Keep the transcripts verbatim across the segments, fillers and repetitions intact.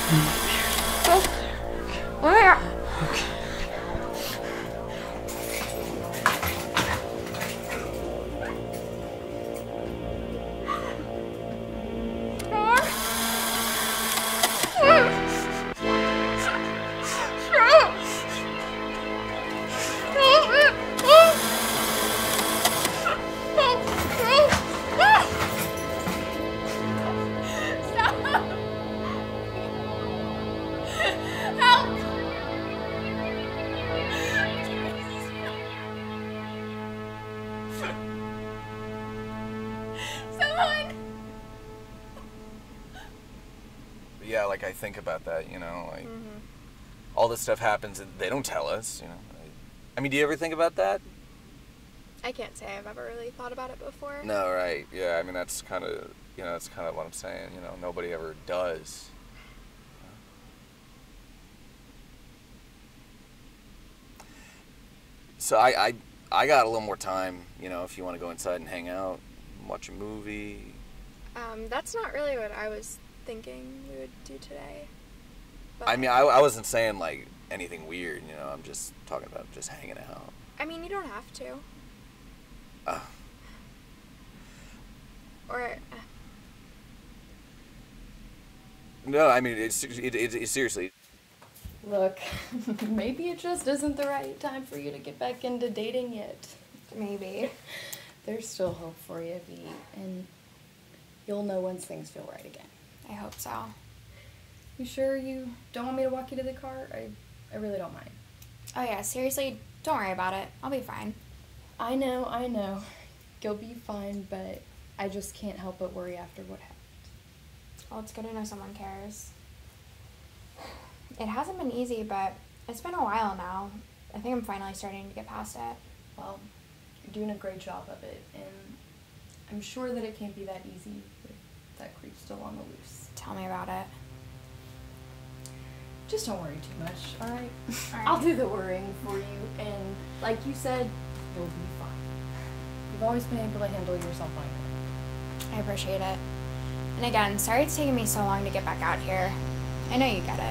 Where? Yeah, like I think about that, you know, like Mm-hmm. all this stuff happens and they don't tell us, you know. I mean, do you ever think about that? I can't say I've ever really thought about it before. No, right. Yeah, I mean, that's kind of, you know, that's kind of what I'm saying, you know, nobody ever does. So I, I, I got a little more time, you know, if you want to go inside and hang out, watch a movie. Um, that's not really what I was thinking we would do today. But I mean, I, I wasn't saying, like, anything weird, you know, I'm just talking about just hanging out. I mean, you don't have to. Uh, Or... Uh, no, I mean, it's, it, it, it's seriously. Look, maybe it just isn't the right time for you to get back into dating yet. maybe. There's still hope for you, V, and you'll know once things feel right again. I hope so. You sure you don't want me to walk you to the car? I, I really don't mind. Oh yeah, seriously, don't worry about it. I'll be fine. I know, I know. You'll be fine, but I just can't help but worry after what happened. Well, it's good to know someone cares. It hasn't been easy, but it's been a while now. I think I'm finally starting to get past it. Well, you're doing a great job of it, and I'm sure that it can't be that easy with that creep still on the loose. Tell me about it. Just don't worry too much, alright? All right. I'll do the worrying for you, and like you said, you'll be fine. You've always been able to handle yourself on your own. I appreciate it. And again, sorry it's taken me so long to get back out here. I know you get it.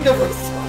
No, we're so